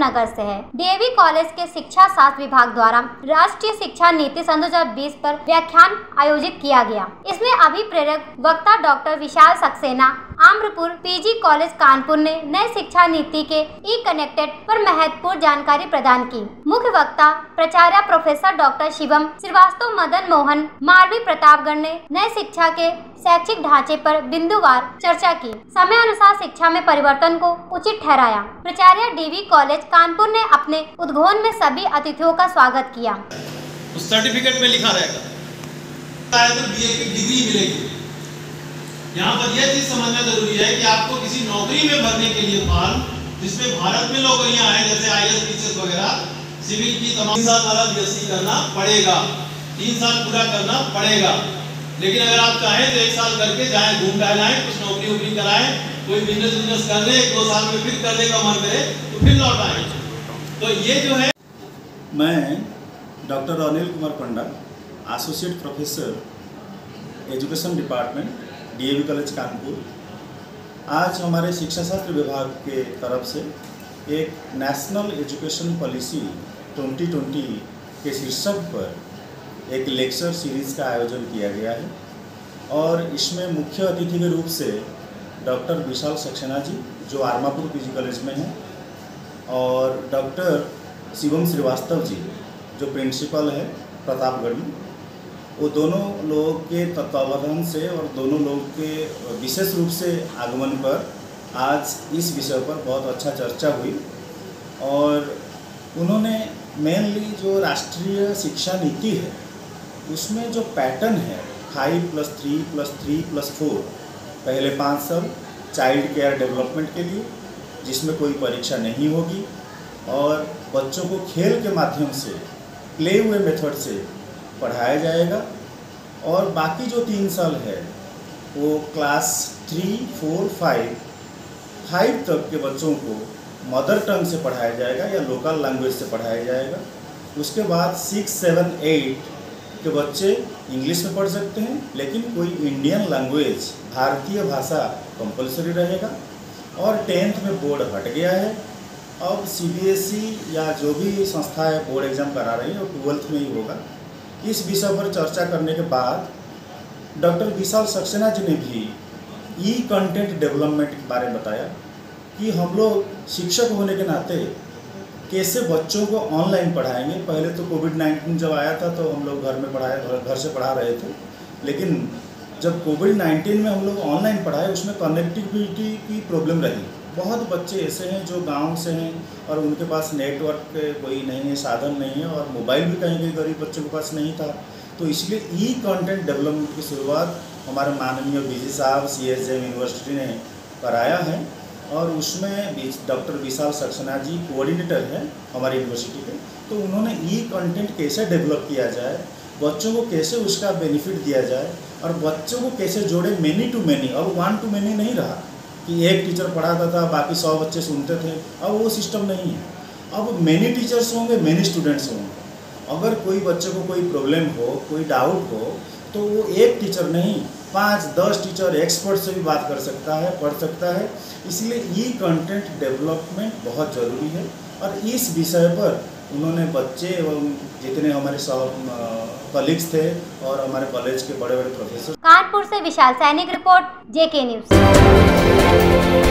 नगर से है। DAV college के शिक्षा शास्त्र विभाग द्वारा राष्ट्रीय शिक्षा नीति सन 2020 पर व्याख्यान आयोजित किया गया। इसमें अभिप्रेरक वक्ता doctor Vishal Saxena Amrapur PG college Kanpur ने नए शिक्षा नीति के ई कनेक्टेड पर महत्वपूर्ण जानकारी प्रदान की। मुख्य वक्ता प्राचार्य प्रोफेसर डॉक्टर शिवम श्रीवास्तव मदन मोहन मालवी प्रतापगढ़ ने नए शिक्षा के शैक्षिक ढांचे पर बिंदुवार चर्चा की। समय अनुसार शिक्षा में परिवर्तन को उचित ठहराया। प्राचार्य डीवी कॉलेज कानपुर ने अपने उद्घोषण में सभी अतिथियों का स्वागत किया। उस सर्टिफिकेट में लिखा रहेगा बीए की डिग्री मिलेगी। यहाँ पर यह चीज समझना जरूरी है कि आपको किसी नौकरी में भरने के लिए फॉर्म जिसमें भारत में नौकरियां हैं जैसे IAS टीचर्स वगैरह सिविल की तमाम 3 साल वाला BSc करना पड़ेगा, 3 साल पूरा करना पड़ेगा। लेकिन अगर आप चाहें तो 1 साल करके जाएं, घूम टहलाएं, कुछ नौकरी वोकरी कराएं, कोई बिजनेस कर ले, 1-2 साल में फिर करने का मन करे तो फिर लौट आए। तो ये जो है, मैं doctor Anil Kumar Panda, associate professor education department DAV college Kanpur, आज हमारे शिक्षा शास्त्र विभाग के तरफ से एक नेशनल एजुकेशन पॉलिसी 2020 के शीर्षक पर एक लेक्चर सीरीज़ का आयोजन किया गया है और इसमें मुख्य अतिथि के रूप से डॉक्टर विशाल सक्सेना जी जो आरमापुर पीजी कॉलेज में हैं और डॉक्टर शिवम श्रीवास्तव जी जो प्रिंसिपल है प्रतापगढ़ में, वो दोनों लोगों के तत्वावधान से और दोनों लोगों के विशेष रूप से आगमन पर आज इस विषय पर बहुत अच्छा चर्चा हुई और उन्होंने मेनली जो राष्ट्रीय शिक्षा नीति है उसमें जो पैटर्न है 5+3+3+4 पहले 5 साल चाइल्ड केयर डेवलपमेंट के लिए जिसमें कोई परीक्षा नहीं होगी और बच्चों को खेल के माध्यम से प्ले वे मेथड से पढ़ाया जाएगा और बाकी जो 3 साल है वो क्लास 3, 4, 5 तक के बच्चों को मदर टंग से पढ़ाया जाएगा या लोकल लैंग्वेज से पढ़ाया जाएगा। उसके बाद 6, 7, 8 के बच्चे इंग्लिश में पढ़ सकते हैं लेकिन कोई इंडियन लैंग्वेज भारतीय भाषा कंपलसरी रहेगा और 10th में बोर्ड हट गया है। अब CBSE या जो भी संस्था है बोर्ड एग्ज़ाम करा रही है वो 12th में ही होगा। इस विषय पर चर्चा करने के बाद डॉक्टर विशाल सक्सेना जी ने भी ई कंटेंट डेवलपमेंट के बारे में बताया कि हम लोग शिक्षक होने के नाते कैसे बच्चों को ऑनलाइन पढ़ाएंगे। पहले तो कोविड-19 जब आया था तो हम लोग घर से पढ़ा रहे थे, लेकिन जब कोविड-19 में हम लोग ऑनलाइन पढ़ाए उसमें कनेक्टिविटी की प्रॉब्लम रही। बहुत बच्चे ऐसे हैं जो गांव से हैं और उनके पास नेटवर्क कोई नहीं है, साधन नहीं है और मोबाइल भी कहीं गरीब बच्चों के पास नहीं था। तो इसलिए ई कंटेंट डेवलपमेंट की शुरुआत हमारे माननीय बीजी साहब CSJM यूनिवर्सिटी ने कराया है और उसमें डॉक्टर विशाल सक्सेना जी कोऑर्डिनेटर हैं हमारी यूनिवर्सिटी के। तो उन्होंने ई कंटेंट कैसे डेवलप किया जाए, बच्चों को कैसे उसका बेनिफिट दिया जाए और बच्चों को कैसे जोड़े मैनी टू मैनी। अब 1 to many नहीं रहा कि एक टीचर पढ़ाता था बाकी 100 बच्चे सुनते थे, अब वो सिस्टम नहीं है। अब मैनी टीचर्स होंगे, मैनी स्टूडेंट्स होंगे। अगर कोई बच्चे को कोई प्रॉब्लम हो, कोई डाउट हो तो वो एक टीचर नहीं 5-10 टीचर एक्सपर्ट से भी बात कर सकता है, पढ़ सकता है। इसलिए ई कंटेंट डेवलपमेंट बहुत ज़रूरी है और इस विषय पर उन्होंने बच्चे एवं जितने हमारे कलीग्स थे और हमारे कॉलेज के बड़े बड़े प्रोफेसर। कानपुर से विशाल सैनिक रिपोर्ट JK न्यूज़।